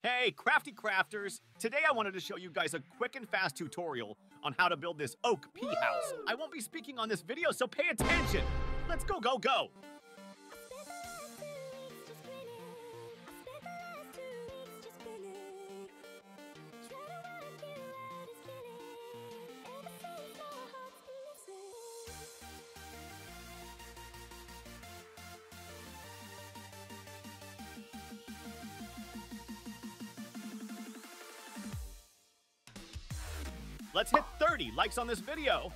Hey, crafty crafters! Today I wanted to show you guys a quick and fast tutorial on how to build this oak pea house. I won't be speaking on this video, so pay attention! Let's go, go, go! Let's hit 30 likes on this video!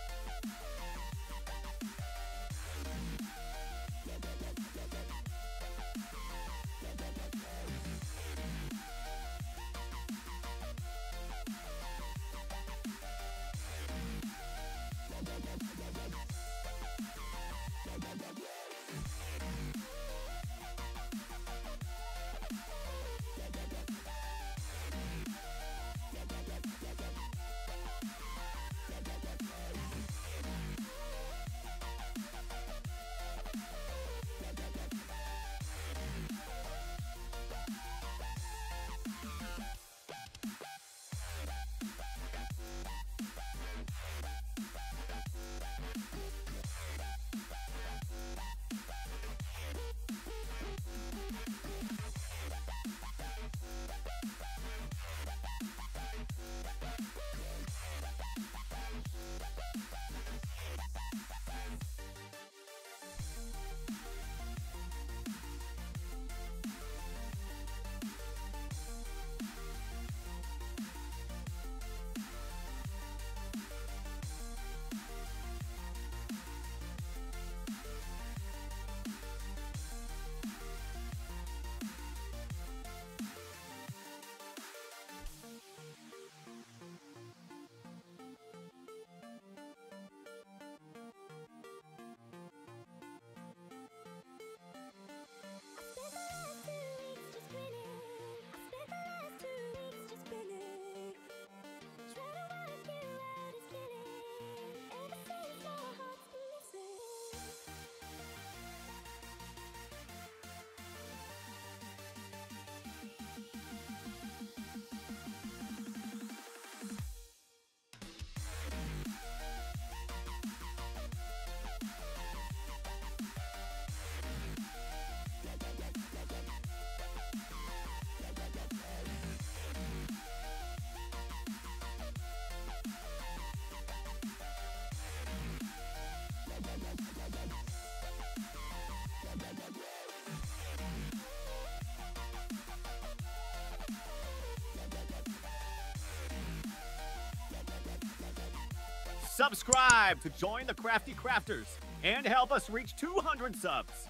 Subscribe to join the Crafty Crafters and help us reach 200 subs.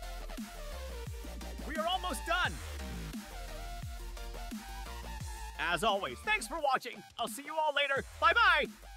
We are almost done. As always, thanks for watching. I'll see you all later. Bye-bye.